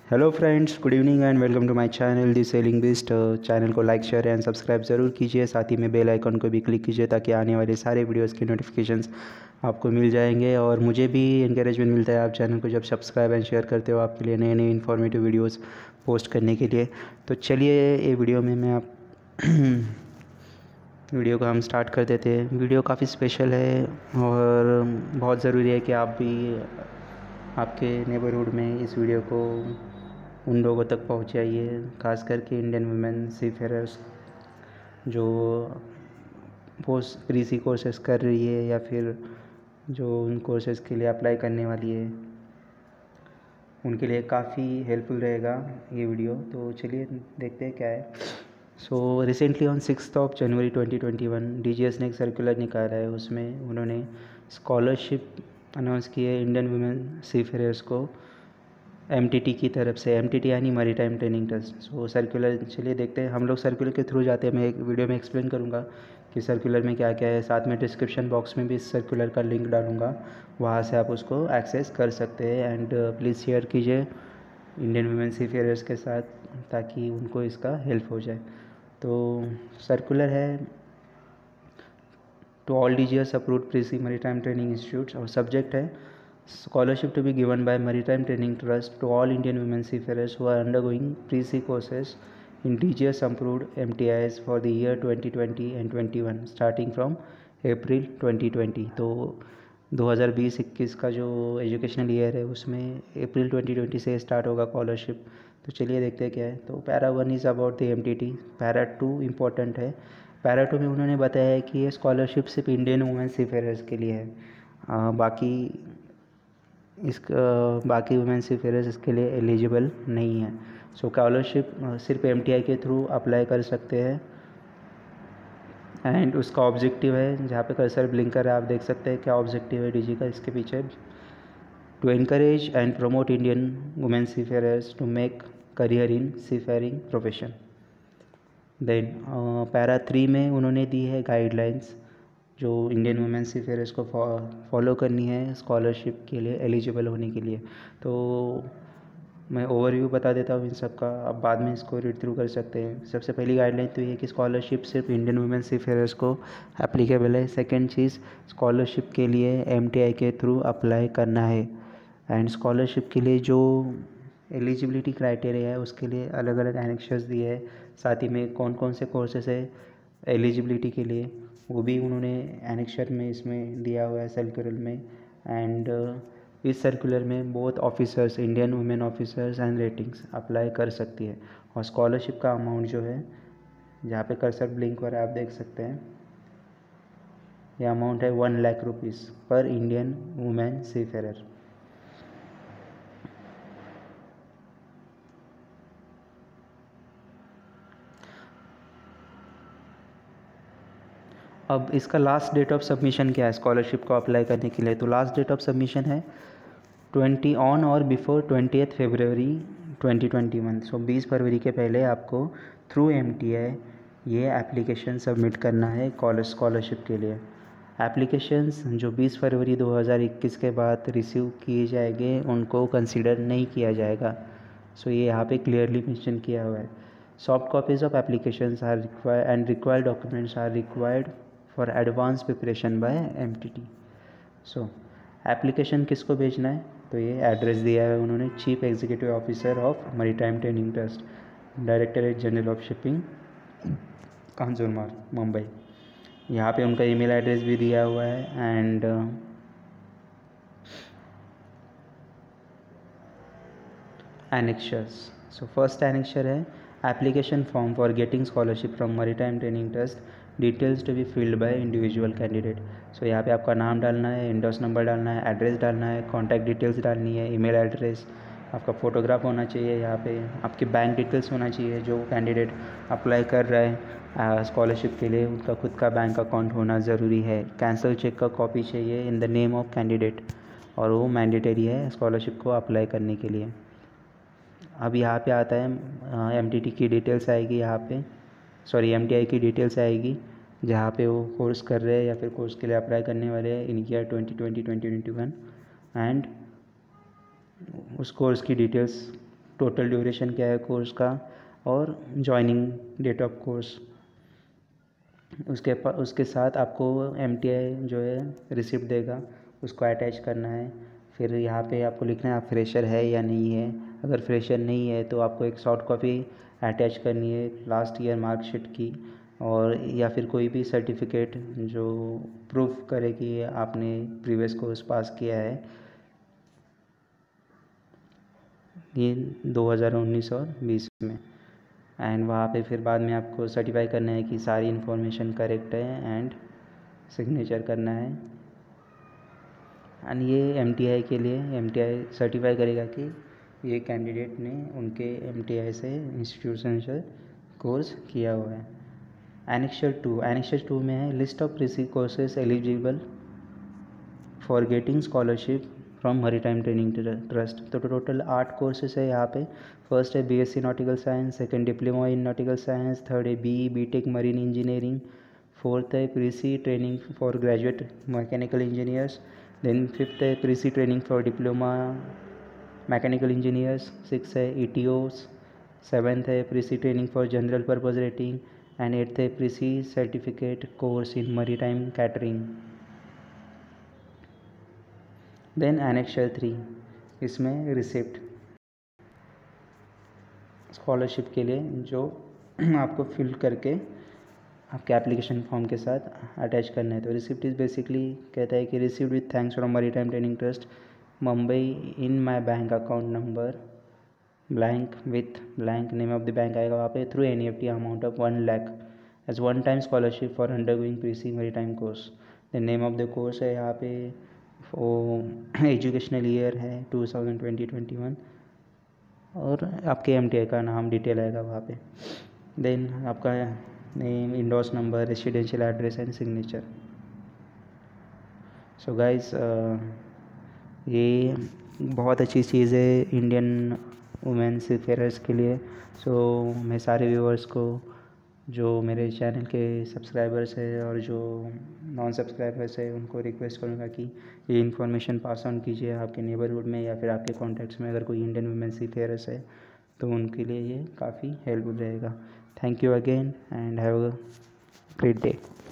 Hello friends, good evening and welcome to my channel the sailing best. Channel को like share and subscribe ज़रूर कीजिए। साथ ही में bell icon को भी क्लिक कीजिए ताकि आने वाले सारे वीडियोस की नोटिफिकेशंस आपको मिल जाएंगे। और मुझे भी इंकरेजमेंट मिलता है आप चैनल को जब सब्सक्राइब एंड शेयर करते हो आपके लिए नए नए इन्फॉर्मेटिव वीडियोज़ पोस्ट करने के लिए। तो चलिए ये वीडियो में मैं आप वीडियो को हम स्टार्ट कर देते हैं। वीडियो काफ़ी स्पेशल है और बहुत ज़रूरी है कि आप भी आपके नेबरहुड में इस वीडियो को उन लोगों तक पहुंचाइए, खास करके इंडियन वुमेन सीफेयरर्स जो पोस्ट प्री सी कोर्सेज कर रही है या फिर जो उन कोर्सेज़ के लिए अप्लाई करने वाली है, उनके लिए काफ़ी हेल्पफुल रहेगा ये वीडियो। तो चलिए देखते हैं क्या है। सो रिसेंटली ऑन 6 जनवरी 2021 DGS ने एक सर्कुलर निकाला है। उसमें उन्होंने स्कॉलरशिप अनाउंस की है इंडियन वुमेन सीफेयरर्स को MTT की तरफ से। MTT यानी maritime training trust. So circular चलिए देखते हैं। हम लोग सर्कुलर के थ्रू जाते हैं। मैं एक वीडियो में एक्सप्लेन करूँगा कि सर्कुलर में क्या क्या है। साथ में डिस्क्रिप्शन बॉक्स में भी इस सर्कुलर का लिंक डालूँगा, वहाँ से आप उसको एक्सेस कर सकते हैं। एंड प्लीज़ शेयर कीजिए इंडियन वुमेन सीफेयरर्स के साथ ताकि उनको इसका हेल्प हो जाए। तो सर्कुलर है to all DGS approved pre sea maritime training institutes और सब्जेक्ट है scholarship to be given by Maritime Training Trust to all Indian women seafarers who are undergoing pre-sea courses in DGS approved MTIs for the year 2020 and 21 starting from April 2020। तो 2020-21 का जो educational year है उसमें अप्रैल 2020 से start होगा scholarship. तो चलिए देखते हैं क्या है। तो para 1 is about the MTT। Para 2 important है। पैरा 2 में उन्होंने बताया है कि ये स्कॉलरशिप सिर्फ इंडियन वुमेन सीफेयरर्स के लिए है। बाकी वुमेन सीफेयरर्स इसके लिए एलिजिबल नहीं है। सो स्कॉलरशिप सिर्फ MTI के थ्रू अप्लाई कर सकते हैं। एंड उसका ऑब्जेक्टिव है, जहाँ पे कर्सर ब्लिंक कर रहा है आप देख सकते हैं क्या ऑब्जेक्टिव है DG का इसके पीछे। To encourage and promote Indian women seafarers to make career in seafaring profession. Then para 3 में उन्होंने दी है गाइडलाइंस जो इंडियन वुमेन सीफेयरर्स को फॉलो करनी है स्कॉलरशिप के लिए एलिजिबल होने के लिए। तो मैं ओवरव्यू बता देता हूँ इन सब का, अब बाद में इसको रीड थ्रू कर सकते हैं। सबसे पहली गाइडलाइन तो ये कि स्कॉलरशिप सिर्फ इंडियन वुमेन सीफेयरर्स को एप्लीकेबल है। सेकंड चीज़, स्कॉलरशिप के लिए MTI के थ्रू अप्लाई करना है। एंड स्कॉलरशिप के लिए जो एलिजिबिलिटी क्राइटेरिया है उसके लिए अलग अलग एनेक्शर्स दिए है। साथ ही में कौन कौन से कोर्सेस है एलिजिबिलिटी के लिए वो भी उन्होंने एनेक्शर में इसमें दिया हुआ है सर्कुलर में। एंड इस सर्कुलर में both officers, Indian women officers and ratings apply कर सकती है। और स्कॉलरशिप का अमाउंट जो है, जहाँ पे कर्सर ब्लिंक हो रहा है आप देख सकते हैं, ये अमाउंट है 1 lakh rupees per Indian women seafarer. अब इसका लास्ट डेट ऑफ सबमिशन क्या है स्कॉलरशिप को अप्लाई करने के लिए। तो लास्ट डेट ऑफ सबमिशन है 20 ऑन और बिफोर 20 फरवरी 2021। सो 20 फरवरी के पहले आपको थ्रू MTI ये एप्लीकेशन सबमिट करना है स्कॉलरशिप के लिए। एप्लीकेशंस जो 20 फरवरी 2021 के बाद रिसीव किए जाएंगे उनको कंसीडर नहीं किया जाएगा। सो ये यहाँ पे क्लियरली मेंशन किया हुआ है। Soft copies of applications are required and required documents are required for advance preparation by MTT। So application किसको भेजना है, तो ये एड्रेस दिया है उन्होंने, chief executive officer of maritime training trust, directorate general of shipping, Kanjurmarg, Mumbai. यहाँ पे उनका ईमेल एड्रेस भी दिया हुआ है। And annexures. So first annexure है application form for getting scholarship from maritime training trust, details to be filled by individual candidate. So यहाँ पे आपका नाम डालना है, इंडोस नंबर डालना है, एड्रेस डालना है, कॉन्टैक्ट डिटेल्स डालनी है, ईमेल एड्रेस, आपका फ़ोटोग्राफ होना चाहिए, यहाँ पे आपकी बैंक डिटेल्स होना चाहिए। जो कैंडिडेट अप्लाई कर रहा है स्कॉलरशिप के लिए उनका खुद का बैंक अकाउंट होना ज़रूरी है। कैंसल चेक का कॉपी चाहिए in the name of candidate, और वो मैंडेटरी है स्कॉलरशिप को अप्लाई करने के लिए। अब यहाँ पे आता है MTT की डिटेल्स आएगी, यहाँ पे MTI की डिटेल्स आएगी जहाँ पे वो कोर्स कर रहे हैं या फिर कोर्स के लिए अप्लाई करने वाले हैं इन ईयर 2020-2021। एंड उस कोर्स की डिटेल्स टोटल ड्यूरेशन क्या है कोर्स का, और जॉइनिंग डेट ऑफ कोर्स। उसके साथ आपको MTI जो है रिसिप्ट देगा, उसको अटैच करना है। फिर यहाँ पे आपको लिखना है आप फ्रेशर है या नहीं है। अगर फ्रेशर नहीं है तो आपको एक सॉफ्ट कॉपी अटैच करनी है लास्ट ईयर मार्कशीट की, और या फिर कोई भी सर्टिफिकेट जो प्रूफ करे कि आपने प्रीवियस कोर्स पास किया है, ये 2019 और 20 में। एंड वहाँ पे फिर बाद में आपको सर्टिफाई करना है कि सारी इन्फॉर्मेशन करेक्ट है एंड सिग्नेचर करना है। एंड ये MTI के लिए MTI सर्टिफाई करेगा कि ये कैंडिडेट ने उनके MTI से इंस्टीट्यूशन से कोर्स किया हुआ है। एनेक्सर 2 में है list of pre-sea courses eligible for getting scholarship from maritime training trust. तो टोटल 8 कोर्सेज है यहाँ पे। फर्स्ट है BSc nautical science, second diploma in nautical science, third है BE BTech marine engineering, fourth है pre-sea training for graduate mechanical engineers, then fifth है pre-sea training for diploma mechanical engineers, six है ETOs, seventh है pre-sea training for general purpose rating, and eighth है प्रीसी certificate course in maritime catering. Then annexure 3, इसमें receipt scholarship के लिए जो आपको fill करके आपके एप्लीकेशन फॉर्म के साथ अटैच करना है। तो रिसिप्ट इज़ बेसिकली कहता है कि received with thanks from maritime training trust Mumbai in my bank account number blank with blank name of the bank आएगा वहाँ पे, through NEFT amount of 1 lakh as one time scholarship for undergoing pre-sea maritime course. The name of the course है यहाँ पे, वो educational year है 2020-21, और आपके MTI का नाम डिटेल आएगा वहाँ पे। देन आपका name, INDoS number, residential address and signature. So guys, ये बहुत अच्छी चीज़ है इंडियन वुमेन सीफेयरर्स के लिए। सो मैं सारे व्यूअर्स को, जो मेरे चैनल के सब्सक्राइबर्स हैं और जो नॉन सब्सक्राइबर्स हैं, उनको रिक्वेस्ट करूँगा कि ये इन्फॉर्मेशन पास ऑन कीजिए आपके नेबरहुड में या फिर आपके कॉन्टैक्ट्स में। अगर कोई इंडियन वुमेन सीफेयरर्स है तो उनके लिए ये काफ़ी हेल्पफुल रहेगा। Thank you again and have a great day.